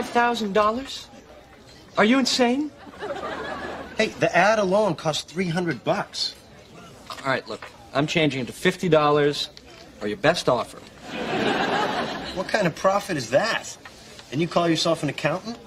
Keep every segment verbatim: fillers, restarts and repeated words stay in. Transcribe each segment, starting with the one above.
thousand dollars? Are you insane? Hey, the ad alone cost three hundred bucks. All right, look, I'm changing it to fifty dollars or your best offer. What kind of profit is that? And you call yourself an accountant?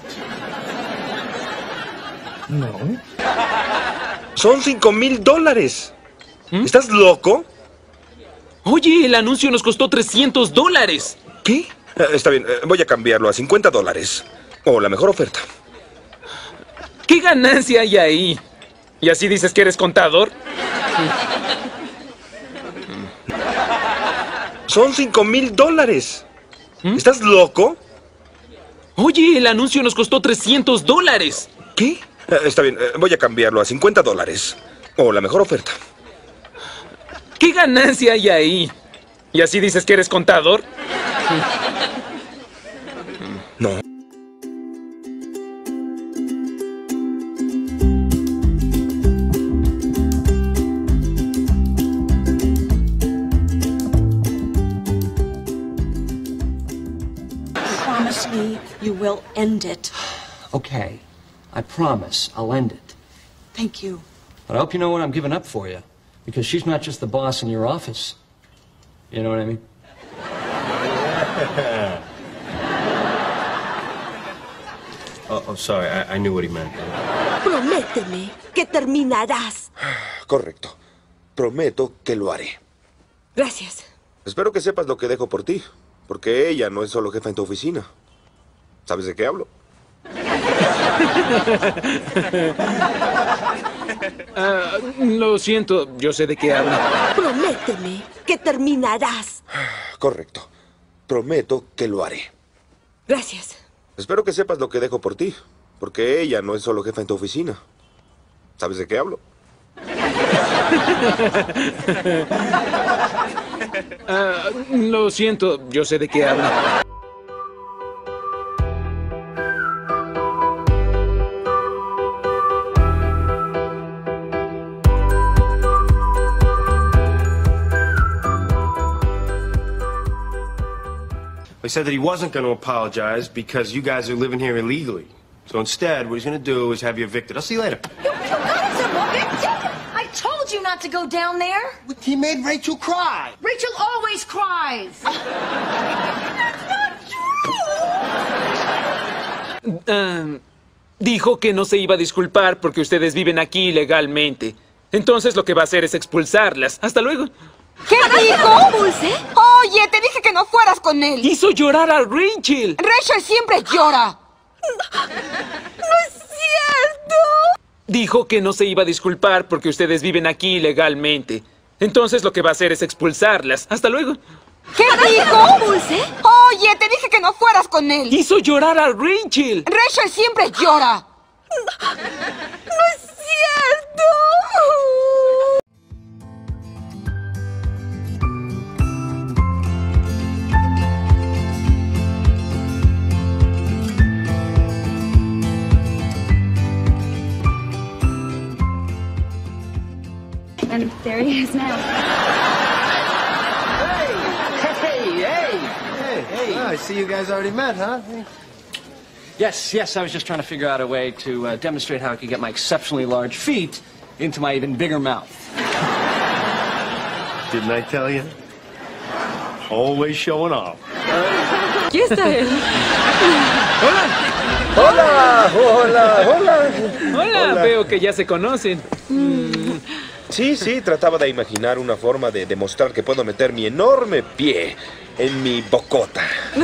No. Son cinco mil dólares. ¿Mm? ¿Estás loco? Oye, el anuncio nos costó trescientos dólares. ¿Qué? Eh, está bien, eh, voy a cambiarlo a cincuenta dólares. O la mejor oferta. ¿Qué ganancia hay ahí? ¿Y así dices que eres contador? Son cinco mil dólares. ¿Mm? ¿Estás loco? Oye, el anuncio nos costó trescientos dólares. ¿Qué? Eh, está bien, eh, voy a cambiarlo a cincuenta dólares. O la mejor oferta. ¿Qué ganancia hay ahí? ¿Y así dices que eres contador? No. Promise me you will end it. Okay, I promise I'll end it. Thank you. But I hope you know what I'm giving up for you. Because she's not just the boss in your office. You know what I mean? oh, oh, sorry, I, I knew what he meant. Prométeme que terminarás. Correcto. Prometo que lo haré. Gracias. Espero que sepas lo que dejo por ti. Porque ella no es solo jefa en tu oficina. ¿Sabes de qué hablo? Uh, lo siento, yo sé de qué hablo. Prométeme que terminarás. Correcto. Prometo que lo haré. Gracias. Espero que sepas lo que dejo por ti. Porque ella no es solo jefa en tu oficina. ¿Sabes de qué hablo? Uh, lo siento, yo sé de qué hablo. He said that he wasn't going to apologize because you guys are living here illegally. So instead, what he's going to do is have you evicted. I'll see you later. You, you guys are evicted! I told you not to go down there. He made Rachel cry. Rachel always cries. That's not true. Uh, dijo que no se iba a disculpar porque ustedes viven aquí ilegalmente. Entonces lo que va a hacer es expulsarlas. Hasta luego. ¿Qué dijo? ¿Pulse? Oye, te dije que no fueras con él. Hizo llorar a Rachel. Rachel siempre llora. No es cierto. Dijo que no se iba a disculpar porque ustedes viven aquí ilegalmente. Entonces lo que va a hacer es expulsarlas. Hasta luego. ¿Qué dijo? ¿Pulse? Oye, te dije que no fueras con él. Hizo llorar a Rachel. Rachel siempre llora. No es cierto. And there he is now. Hey, hey, hey, hey. Oh, I see you guys already met, huh? Yes, yes, I was just trying to figure out a way to uh, demonstrate how I could get my exceptionally large feet into my even bigger mouth. Didn't I tell you? Always showing off. Aquí está él. ¡Hola! ¡Hola! ¡Hola! ¡Hola! ¡Hola! Hola. Veo que ya se conocen. Mm. Sí, sí, trataba de imaginar una forma de demostrar que puedo meter mi enorme pie en mi bocota.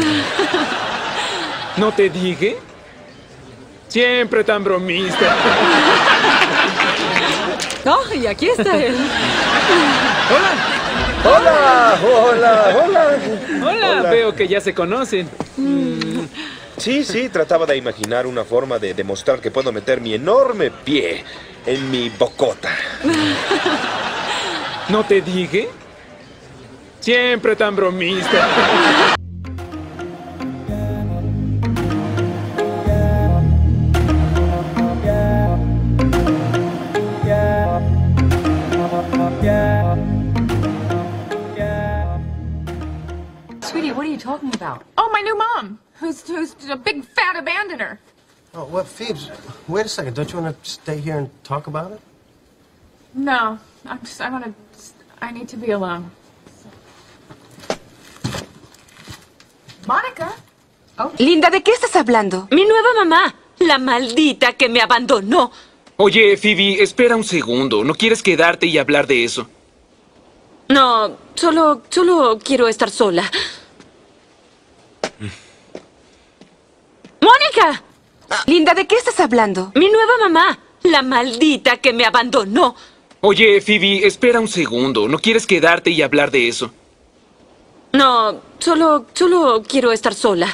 ¿No te dije? Siempre tan bromista. Oh, y aquí está él. ¡Hola! ¡Hola! ¡Hola! ¡Hola! ¡Hola! Hola. Veo que ya se conocen. Mm. Sí, sí, trataba de imaginar una forma de demostrar que puedo meter mi enorme pie en mi bocota. ¿No te dije? Siempre tan bromista. Sweetie, what are you talking about? Oh, my new mom. Who's, who's a big fat abandoner. Oh, what, Phoebes? Wait a second. Don't you want to stay here and talk about it? No, I'm just, I want to, I need to be alone. Monica? Oh. Linda, ¿de qué estás hablando? Mi nueva mamá, la maldita que me abandonó. Oye, Phoebe, espera un segundo. ¿No quieres quedarte y hablar de eso? No, solo, solo quiero estar sola. ¡Mónica! Linda, ¿de qué estás hablando? Mi nueva mamá, la maldita que me abandonó. Oye, Phoebe, espera un segundo. ¿No quieres quedarte y hablar de eso? No, solo, solo quiero estar sola.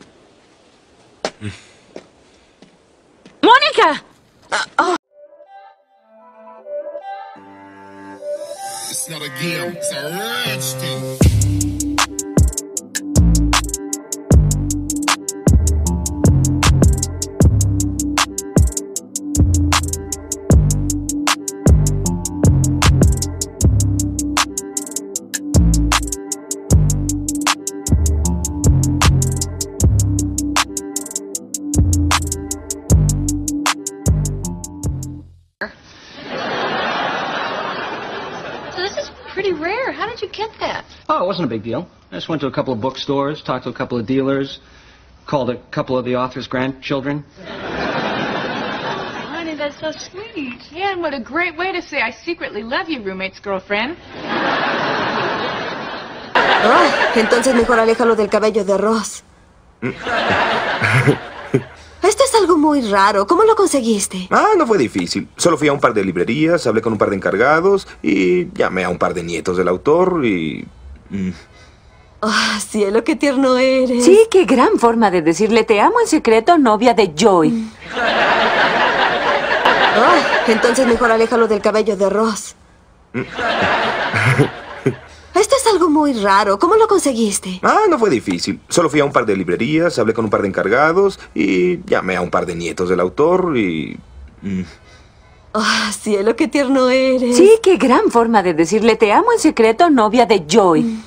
¡Mónica! Oh. It's not a game, it's a rich thing. Pretty rare. How did you get that? Oh, it wasn't a big deal. I just went to a couple of bookstores, talked to a couple of dealers, called a couple of the author's grandchildren. Honey, that's so sweet. Yeah, and what a great way to say I secretly love you, roommate's girlfriend. Oh, entonces mejor aléjalo del cabello de Ross. Esto es algo muy raro. ¿Cómo lo conseguiste? Ah, no fue difícil. Solo fui a un par de librerías, hablé con un par de encargados y llamé a un par de nietos del autor y... Mm. Oh, cielo, qué tierno eres. Sí, qué gran forma de decirle te amo en secreto, novia de Joey. Mm. Oh, entonces mejor aléjalo del cabello de Ross. Esto es algo muy raro. ¿Cómo lo conseguiste? Ah, no fue difícil. Solo fui a un par de librerías, hablé con un par de encargados y llamé a un par de nietos del autor y... Mm. Oh, cielo, qué tierno eres. Sí, qué gran forma de decirle te amo en secreto, novia de Joey. Mm.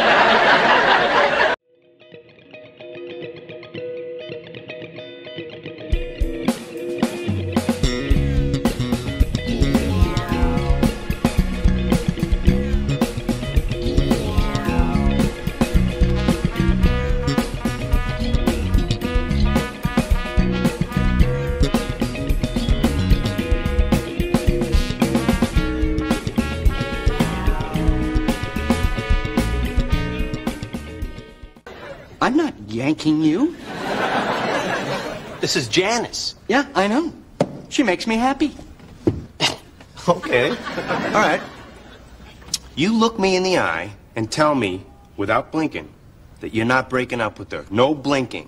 I'm not yanking you. This is Janice. Yeah, I know. She makes me happy. Okay. All right. You look me in the eye and tell me, without blinking, that you're not breaking up with her. No blinking.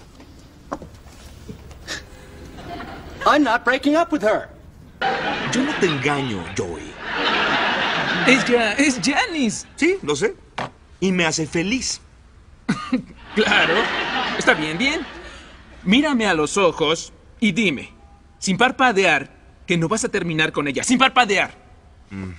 I'm not breaking up with her. Yo no te engaño, Joey. Ella es Janice. Sí, lo sé. Y me hace feliz. Claro. Está bien, bien. Mírame a los ojos y dime, sin parpadear, que no vas a terminar con ella. Sin parpadear. Mm.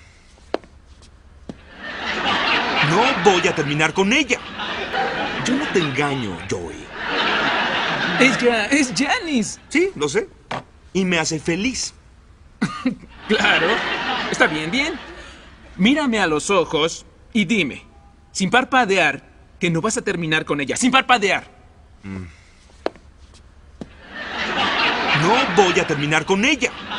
No voy a terminar con ella. Yo no te engaño, Joey. Ella es Janice. Sí, lo sé. Y me hace feliz. Claro. Está bien, bien. Mírame a los ojos y dime, sin parpadear, que no vas a terminar con ella. Sin parpadear. Mm. No voy a terminar con ella.